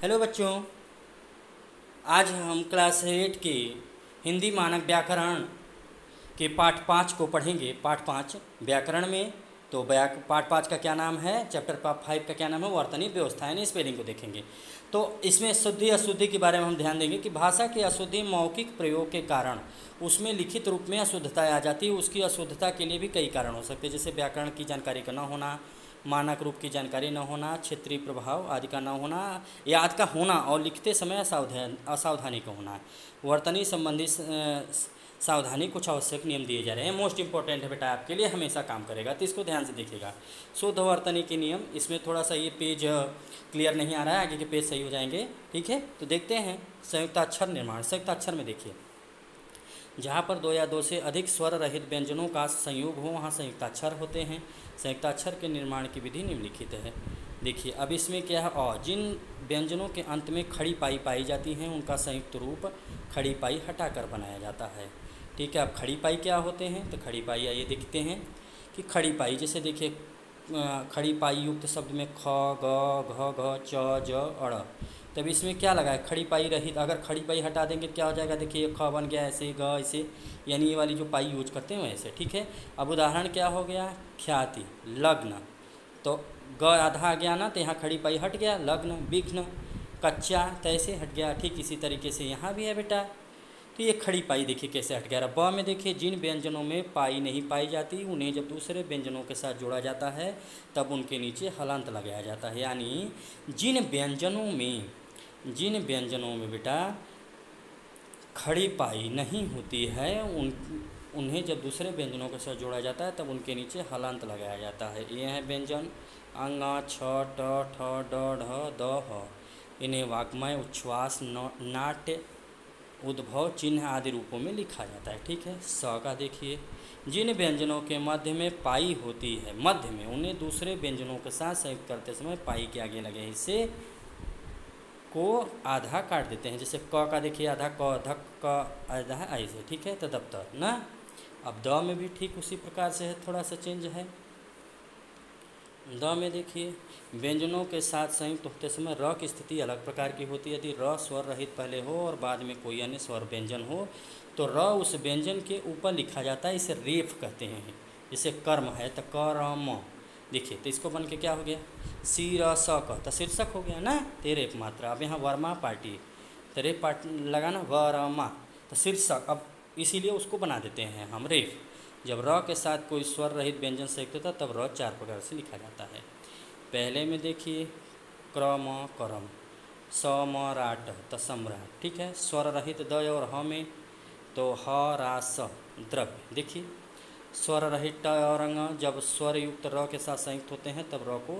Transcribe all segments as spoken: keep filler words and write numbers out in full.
Hello बच्चों, आज हम क्लास एट के हिंदी मानक व्याकरण के पाठ पाँच को पढ़ेंगे। पाठ पाँच व्याकरण में तो व्याक पाठ पाँच का क्या नाम है, चैप्टर फाइव का क्या नाम है, वर्तनी व्यवस्था यानी स्पेलिंग को देखेंगे। तो इसमें शुद्धि अशुद्धि के बारे में हम ध्यान देंगे कि भाषा की अशुद्धि मौखिक प्रयोग के कारण उसमें लिखित रूप में अशुद्धता आ जाती है। उसकी अशुद्धता के लिए भी कई कारण हो सकते हैं, जैसे व्याकरण की जानकारी का न होना, मानक रूप की जानकारी न होना, क्षेत्रीय प्रभाव आदि का न होना, याद का होना और लिखते समय असावधान असावधानी का होना। वर्तनी संबंधी सावधानी कुछ आवश्यक नियम दिए जा रहे हैं। मोस्ट इंपॉर्टेंट है बेटा, आपके लिए हमेशा काम करेगा, तो इसको ध्यान से देखिएगा। शुद्ध वर्तनी के नियम, इसमें थोड़ा सा ये पेज क्लियर नहीं आ रहा है, आगे के पेज सही हो जाएंगे। ठीक है, तो देखते हैं संयुक्त अक्षर निर्माण। संयुक्त अक्षर में देखिए, जहाँ पर दो या दो से अधिक स्वर रहित व्यंजनों का संयोग हो वहाँ संयुक्ताक्षर होते हैं। संयुक्ताक्षर के निर्माण की विधि निम्नलिखित है। देखिए अब इसमें क्या है, और जिन व्यंजनों के अंत में खड़ी पाई पाई जाती हैं उनका संयुक्त रूप खड़ी पाई हटाकर बनाया जाता है। ठीक है, अब खड़ी पाई क्या होते हैं, तो खड़ी पाई आइए देखते हैं कि खड़ी पाई, जैसे देखिए खड़ी पाई युक्त शब्द में ख, ग, घ, घ, च, ज, अड़, तब इसमें क्या लगा है, खड़ी पाई रहित। अगर खड़ी पाई हटा देंगे क्या हो जाएगा, देखिए ख बन गया ऐसे, ग ऐसे, यानी ये वाली जो पाई यूज करते हैं वैसे। ठीक है, अब उदाहरण क्या हो गया, ख्याति, लग्न, तो ग आधा आ गया ना, तो यहाँ खड़ी पाई हट गया, लग्न, विघ्न, कच्चा, तो ऐसे हट गया। ठीक इसी तरीके से यहाँ भी है बेटा, तो ये खड़ी पाई देखिए कैसे हट गया। ब में देखिए, जिन व्यंजनों में पाई नहीं पाई जाती उन्हें जब दूसरे व्यंजनों के साथ जोड़ा जाता है तब उनके नीचे हलंत लगाया जाता है। यानी जिन व्यंजनों में जिन व्यंजनों में बेटा खड़ी पाई नहीं होती है उन उन्हें जब दूसरे व्यंजनों के साथ जोड़ा जाता है तब उनके नीचे हलंत लगाया जाता है। ये हैं व्यंजन अंग, छ, ट, ठ, ड, ढ, द, ह। इन्हें वाग्मय, उच्छ्वास, नाट्य, उद्भव, चिन्ह आदि रूपों में लिखा जाता है। ठीक है, स का देखिए, जिन व्यंजनों के मध्य में पाई होती है, मध्य में, उन्हें दूसरे व्यंजनों के साथ संयुक्त करते समय पाई के आगे लगे हिस्से को आधा काट देते हैं। जैसे क का देखिए आधा, क, धक का आधा ऐसे। ठीक है, तो दफ्तर ना। अब द में भी ठीक उसी प्रकार से है, थोड़ा सा चेंज है। द में देखिए, व्यंजनों के साथ संयुक्त होते समय र की स्थिति अलग प्रकार की होती है। यदि र स्वर रहित पहले हो और बाद में कोई अन्य स्वर व्यंजन हो तो र उस व्यंजन के ऊपर लिखा जाता है, इसे रेफ कहते हैं। जैसे कर्म है तो क, र, म, देखिए तो इसको बन के क्या हो गया, सी, र, स, क, तो शीर्षक हो गया ना, ते रेफ मात्रा। अब यहाँ वर्मा पार्टी, तो रेफ पार्ट लगाना, व, र, मा, तो शीर्षक। अब इसीलिए उसको बना देते हैं हम रेफ। जब र के साथ कोई स्वर रहित व्यंजन संयुक्त होता तब र चार प्रकार से लिखा जाता है। पहले में देखिए क्रम, करम, स, म, राट, त, सम्राट। ठीक है, स्वर रहित द और ह में तो ह, रा, स, द्रव्य। देखिए स्वर रहित ट और अंग जब स्वर युक्त र के साथ संयुक्त होते हैं तब र को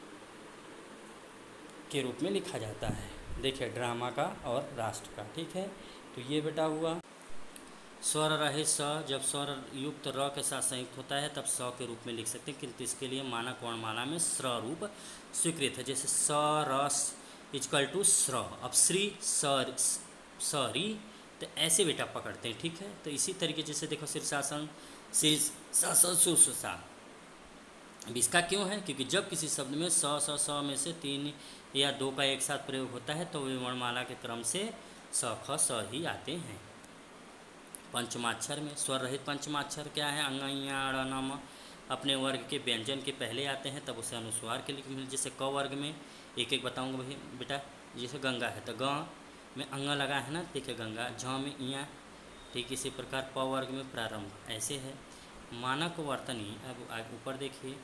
के रूप में लिखा जाता है। देखिए ड्रामा का और राष्ट्र का। ठीक है, तो ये बेटा हुआ स्वर रहित स जब स्वर युक्त र के साथ संयुक्त होता है तब स के रूप में लिख सकते हैं, किंतु इसके लिए मानक वर्णमाला में स्र रूप स्वीकृत है। जैसे स, र इजकल टू स्र। अब श्री, सर, सरी, तो ऐसे बेटा पकड़ते हैं। ठीक है, तो इसी तरीके जैसे देखो शीर्षासन, शीर्षासन, सुसा। अब इसका क्यों है, क्योंकि जब किसी शब्द में स, स, स में से तीन या दो का एक साथ प्रयोग होता है तो वे वर्णमाला के क्रम से स, ख, स ही आते हैं। पंचमाक्षर में स्वर रहित पंचमाक्षर क्या है, अंग, अ, न, म अपने वर्ग के व्यंजन के पहले आते हैं तब उसे अनुस्वार के लिए। जैसे क वर्ग में एक एक बताऊंगा भाई बेटा, जैसे गंगा है तो ग में अंग लगा है ना, देखिए गंगा। झ में इया, ठीक इसी प्रकार प वर्ग में प्रारंभ, ऐसे है। मानक वर्तनी, अब ऊपर देखिए,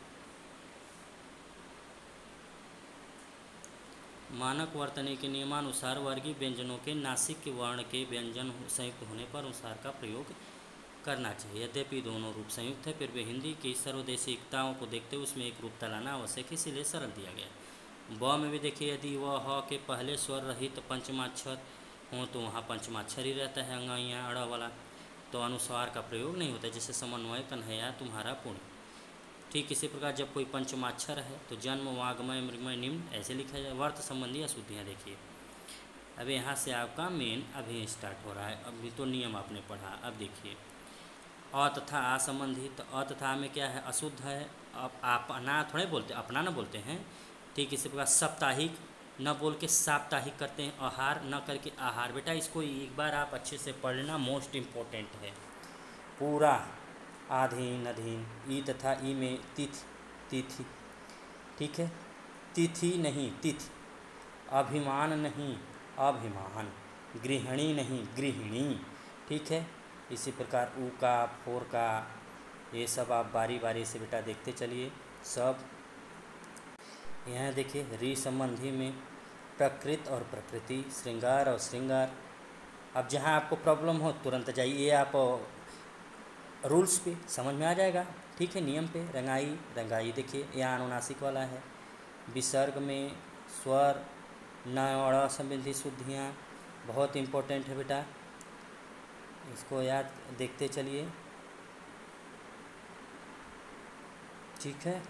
मानक वर्तनी के नियमानुसार वर्गीय व्यंजनों के नासिक के वर्ण के व्यंजन संयुक्त होने पर अनुसार का प्रयोग करना चाहिए। यद्यपि दोनों रूप संयुक्त है फिर भी हिंदी की सर्वदेशिकताओं को देखते हुए उसमें एक रूप लाना आवश्यक है, इसीलिए सरल दिया गया। ब में भी देखिए, यदि वह ह के पहले स्वर रहित तो पंचमाक्षर हो तो वहाँ पंचमाक्षर ही रहता है, अंग, या अड़ वाला, तो अनुस्वार का प्रयोग नहीं होता। जैसे समन्वय, कन्हैया, तुम्हारा, पुण्य। ठीक इसी प्रकार जब कोई पंचमाक्षर है तो जन्म, वाग्मय, मृगमय, निम्न ऐसे लिखा जाए। वर्त संबंधी अशुद्धियाँ देखिए, अब यहाँ से आपका मेन अभी स्टार्ट हो रहा है। अभी तो नियम आपने पढ़ा, अब देखिए अ तथा आ संबंधी, तो अ तथा में क्या है, अशुद्ध है। अब अपना थोड़े बोलते, अपना ना बोलते हैं। ठीक इसी प्रकार साप्ताहिक, न बोल के साप्ताहिक करते हैं आहार, न करके आहार। बेटा इसको एक बार आप अच्छे से पढ़ लेना, मोस्ट इम्पोर्टेंट है पूरा। आधीन अधीन, ई तथा ई में तिथि तिथि, ठीक है, तिथि नहीं तिथि, अभिमान नहीं अभिमान, गृहिणी नहीं गृहिणी, ठीक है। इसी प्रकार ऊ का, फोर का, ये सब आप बारी बारी से बेटा देखते चलिए सब। यहाँ देखिए री संबंधी में प्रकृत और प्रकृति, श्रृंगार और श्रृंगार। अब जहाँ आपको प्रॉब्लम हो तुरंत जाइए आप रूल्स पे, समझ में आ जाएगा, ठीक है, नियम पे। रंगाई रंगाई देखिए यहाँ अनुनासिक वाला है। विसर्ग में स्वर न और अ संबंधी शुद्धियाँ बहुत इम्पोर्टेंट है बेटा, इसको याद देखते चलिए, ठीक है।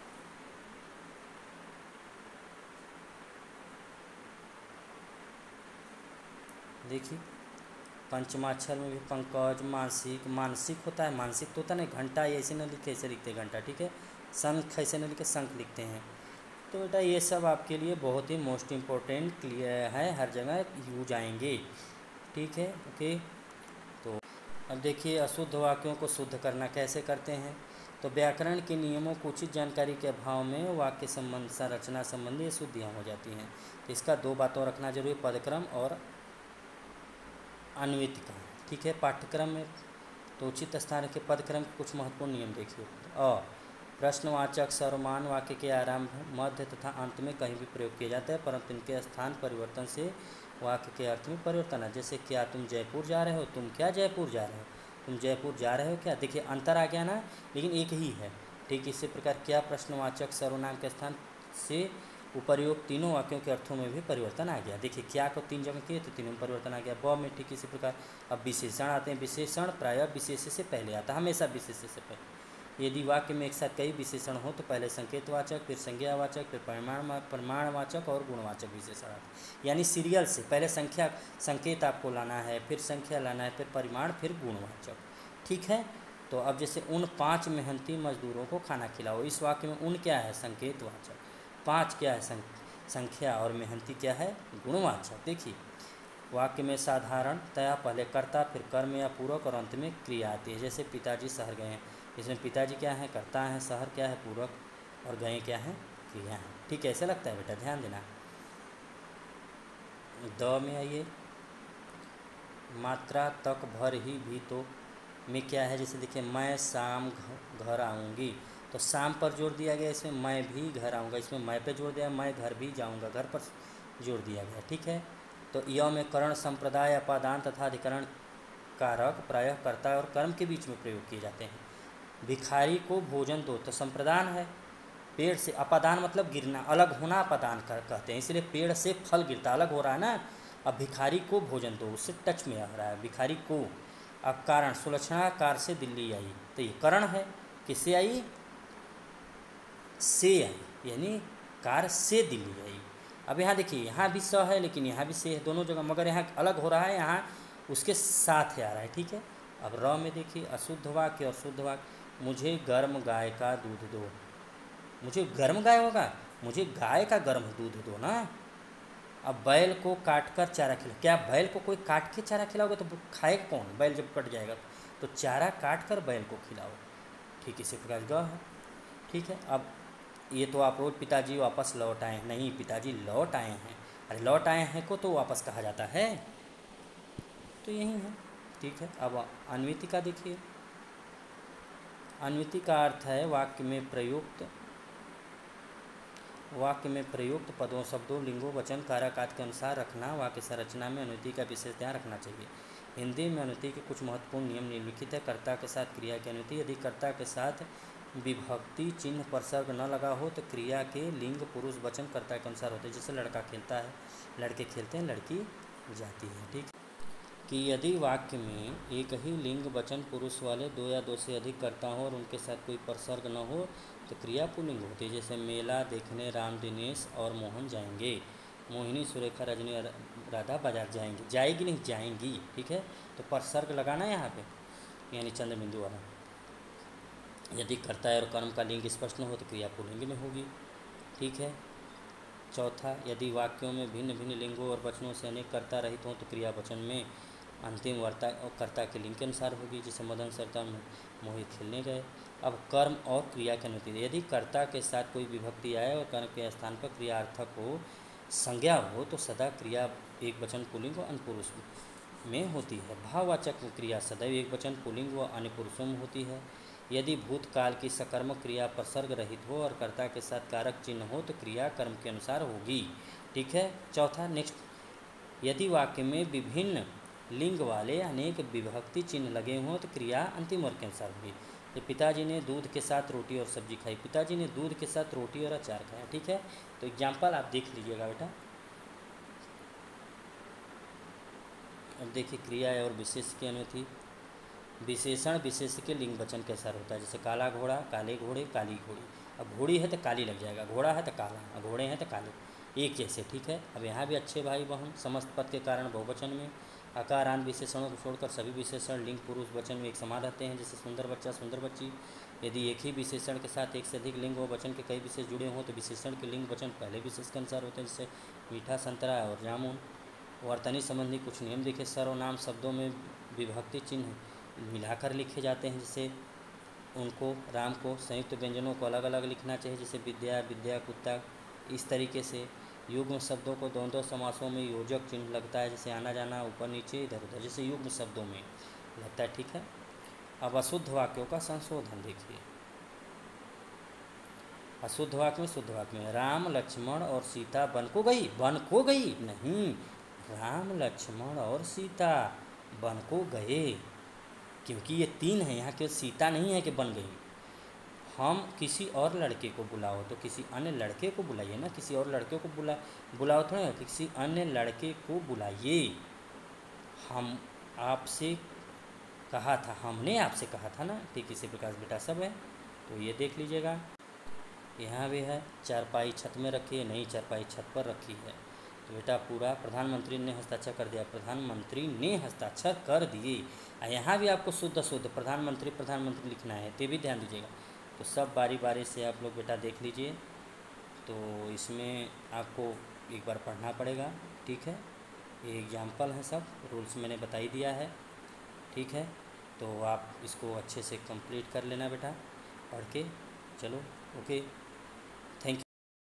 देखिए पंचमाक्षर में भी पंकज, मानसिक, मानसिक होता है, मानसिक तो होता है ना, घंटा ऐसे न लिखे, ऐसे लिखते हैं घंटा, ठीक है। शंख ऐसे न लिखे, शंख लिखते हैं। तो बेटा ये सब आपके लिए बहुत ही मोस्ट इम्पोर्टेंट क्लियर है, हर जगह यूज आएंगे, ठीक है, ओके। तो अब देखिए अशुद्ध वाक्यों को शुद्ध करना कैसे करते हैं। तो व्याकरण के नियमों को उचित जानकारी के अभाव में वाक्य संबंध संरचना संबंधी अशुद्धियाँ हो जाती हैं। तो इसका दो बातों रखना जरूरी, पदक्रम और अन्वितिका, ठीक है। पाठ्यक्रम में तो उचित स्थान के पदक्रम के कुछ महत्वपूर्ण नियम देखिए। अ प्रश्नवाचक सर्वमान वाक्य के आरंभ, मध्य तथा अंत में कहीं भी प्रयोग किया जाता है, परंतु इनके स्थान परिवर्तन से वाक्य के अर्थ में परिवर्तन है। जैसे क्या तुम जयपुर जा रहे हो, तुम क्या जयपुर जा रहे हो, तुम जयपुर जा रहे हो क्या, देखिए अंतर आ गया ना, लेकिन एक ही है, ठीक। इसी प्रकार क्या प्रश्नवाचक सर्वनाम के स्थान से उपर्युक्त तीनों वाक्यों के अर्थों में भी परिवर्तन आ गया। देखिए क्या को तीन जगह किए तो तीनों में परिवर्तन आ गया। ब में ठीक इसी प्रकार। अब विशेषण आते हैं, विशेषण प्रायः विशेष से पहले आता है, हमेशा विशेष से पहले। यदि वाक्य में एक साथ कई विशेषण हो तो पहले संकेतवाचक, फिर संज्ञावाचक, फिर परिमाण प्रमाणवाचक और गुणवाचक विशेषण आते, यानी सीरियल से पहले संख्या संकेत आपको लाना है, फिर संख्या लाना है, फिर परिमाण, फिर गुणवाचक, ठीक है। तो अब जैसे उन पाँच मेहनती मजदूरों को खाना खिलाओ, इस वाक्य में उन क्या है, संकेतवाचक, पाँच क्या है, संख्या, और मेहनती क्या है, गुणवाचक। देखिए वाक्य में साधारणतया पहले कर्ता, फिर कर्म या पूरक और अंत में क्रिया आती है। जैसे पिताजी शहर गए हैं, इसमें पिताजी क्या है, कर्ता है, शहर क्या है, पूरक, और गए क्या है, क्रिया है, ठीक है। ऐसा लगता है बेटा, ध्यान देना। द में आइए, मात्रा तक भर ही भी तो में क्या है, जैसे देखिए मैं शाम घर आऊँगी, तो शाम पर जोर दिया गया, इसमें मैं भी घर आऊँगा, इसमें मैं पे जोर दिया, मैं घर भी जाऊँगा, घर पर जोर दिया गया, ठीक है। तो य में करण संप्रदाय, अपादान तथा अधिकरण कारक प्रायः कर्ता और कर्म के बीच में प्रयोग किए जाते हैं। भिखारी को भोजन दो, तो संप्रदान है, पेड़ से, अपादान मतलब गिरना, अलग होना अपादान कर कहते हैं, इसलिए पेड़ से फल गिरता, अलग हो रहा है ना। अब भिखारी को भोजन दो, उससे टच में आ रहा है, भिखारी को। अब कारण, सुलक्षणा कार से दिल्ली आई, तो ये करण है, किससे आई, से आई, यानी कार से दिल्ली आई। अब यहाँ देखिए यहाँ भी स है लेकिन यहाँ भी से है, दोनों जगह, मगर यहाँ अलग हो रहा है, यहाँ उसके साथ ही आ रहा है, ठीक है। अब र में देखिए अशुद्ध वाक्य और शुद्ध वाक्य। मुझे गर्म गाय का दूध दो, मुझे गर्म गाय होगा, मुझे गाय का गर्म दूध दो ना। अब बैल को काट कर चारा खिला, क्या बैल को कोई काट के चारा खिलाओगे तो खाएगा कौन, बैल जब कट जाएगा, तो चारा काट कर बैल को खिलाओ, ठीक। इसी प्रकार ग है, ठीक है। अब ये तो आप रोज पिताजी वापस लौट आए, नहीं पिताजी लौट आए हैं, अरे लौट आए हैं को तो वापस कहा जाता है, तो यही है, ठीक है। अब अन्विति का देखिए, अन्विति का अर्थ है वाक्य में प्रयुक्त वाक्य में प्रयुक्त पदों, शब्दों, लिंगों, वचन, कारक आदि के अनुसार रखना। वाक्य संरचना में अनुवृत्ति का विशेष ध्यान रखना चाहिए। हिंदी में अनुवृत्ति के कुछ महत्वपूर्ण नियम निम्नलिखित है। कर्ता के साथ क्रिया की अनुवृत्ति, यदि कर्ता के साथ विभक्ति चिन्ह परसर्ग न लगा हो तो क्रिया के लिंग पुरुष वचन कर्ता के अनुसार होते हैं। जैसे लड़का खेलता है, लड़के खेलते हैं, लड़की जाती है, ठीक। कि यदि वाक्य में एक ही लिंग वचन पुरुष वाले दो या दो से अधिक कर्ता हो और उनके साथ कोई परसर्ग न हो तो क्रिया पुल्लिंग होती है। जैसे मेला देखने राम, दिनेश और मोहन जाएंगे, मोहिनी, सुरेखा, रजनी, राधा बाजार जाएंगी, जाएगी नहीं जाएंगी, ठीक है। तो परसर्ग लगाना है यहाँ पे, यानी चंद्र बिंदु वाला। यदि कर्ता और कर्म का लिंग स्पष्ट न हो तो क्रिया पुल्लिंग में होगी, ठीक है। चौथा, यदि वाक्यों में भिन्न भिन्न लिंगों और वचनों से अनेक कर्ता रहित हों तो क्रिया वचन में अंतिम वर्ता और कर्ता के लिंग के अनुसार होगी। जैसे मदन सरता मोहित खेलने गए। अब कर्म और क्रिया के अनुति, यदि कर्ता के साथ कोई विभक्ति आए और कर्म के स्थान पर क्रियार्थक हो, संज्ञा हो, तो सदा क्रिया एक वचन पुल्लिंग व अन्य पुरुष में होती है। भाववाचक क्रिया सदैव एक वचन पुल्लिंग व अन्य पुरुषों में होती है। यदि भूतकाल की सकर्मक क्रिया प्रसर्ग रहित हो और कर्ता के साथ कारक चिन्ह हो तो क्रिया कर्म के अनुसार होगी। ठीक है। चौथा, नेक्स्ट, यदि वाक्य में विभिन्न लिंग वाले अनेक विभक्ति चिन्ह लगे हों तो क्रिया अंतिम वर्ग के अनुसार होगी। तो पिताजी ने दूध के साथ रोटी और सब्जी खाई। पिताजी ने दूध के साथ रोटी और अचार खाया। ठीक है। तो एग्जाम्पल आप देख लीजिएगा बेटा। अब देखिए क्रिया और विशेष की अनुति। विशेषण विशेष के लिंग वचन के अनुसार होता है। जैसे काला घोड़ा, काले घोड़े, काली घोड़ी। अब घोड़ी है तो काली लग जाएगा, घोड़ा है तो काला, अब घोड़े हैं तो काले, एक जैसे। ठीक है। अब यहाँ भी अच्छे भाई बहन, समस्त पद के कारण बहुवचन में आकारान विशेषणों को छोड़कर सभी विशेषण लिंग पुरुष वचन में एक समान रहते हैं। जैसे सुंदर बच्चा, सुंदर बच्ची। यदि एक ही विशेषण के साथ एक से अधिक लिंग व वचन के कई विशेष जुड़े हों तो विशेषण के लिंग वचन पहले विशेष के अनुसार होते हैं। जैसे मीठा संतरा और जामुन। वर्तनी संबंधी कुछ नियम देखे। सर्वनाम शब्दों में विभक्ति चिन्ह मिलाकर लिखे जाते हैं। जैसे उनको, राम को, संयुक्त व्यंजनों को अलग अलग लिखना चाहिए। जैसे विद्या, विद्या, कुत्ता। इस तरीके से युग्म शब्दों को द्वंद्व समासों में योजक चिन्ह लगता है। जैसे आना जाना, ऊपर नीचे, इधर उधर, जैसे युग्म शब्दों में लगता है। ठीक है। अब अशुद्ध वाक्यों का संशोधन देखिए। अशुद्ध वाक्य में, शुद्ध वाक्य में, राम लक्ष्मण और सीता वन को गई। वन को गई नहीं, राम लक्ष्मण और सीता वन को गए, क्योंकि ये तीन है यहाँ, केवल सीता नहीं है कि बन गई। हम किसी और लड़के को बुलाओ तो किसी अन्य लड़के को बुलाइए ना, किसी और लड़के को बुला बुलाओ थोड़ा, किसी अन्य लड़के को बुलाइए। हम आपसे कहा था, हमने आपसे कहा था ना। ठीक इसी प्रकार बेटा सब है। तो ये देख लीजिएगा। यहाँ भी है, चारपाई छत में रखी है, नहीं चारपाई छत पर रखी है। तो बेटा पूरा प्रधानमंत्री ने हस्ताक्षर कर दिया, प्रधानमंत्री ने हस्ताक्षर कर दिए। यहाँ भी आपको शुद्ध शुद्ध प्रधानमंत्री प्रधानमंत्री लिखना है, तो भी ध्यान दीजिएगा। तो सब बारी बारी से आप लोग बेटा देख लीजिए। तो इसमें आपको एक बार पढ़ना पड़ेगा। ठीक है। ये एग्जाम्पल है, सब रूल्स मैंने बता ही दिया है। ठीक है। तो आप इसको अच्छे से कंप्लीट कर लेना बेटा, पढ़ के। चलो, ओके।